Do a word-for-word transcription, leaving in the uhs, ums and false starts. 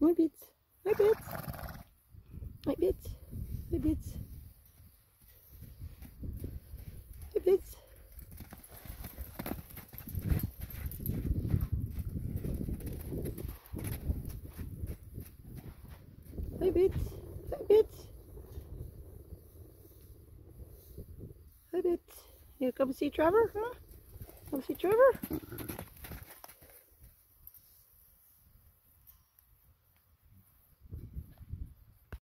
Hi, Bits. Hi, Bits. Hi, Bits. Hi, Bits. Hi, Bits. Hi, Bits. Hi, Bits. Hi, Bits. You come see Trevor, huh? Come see Trevor?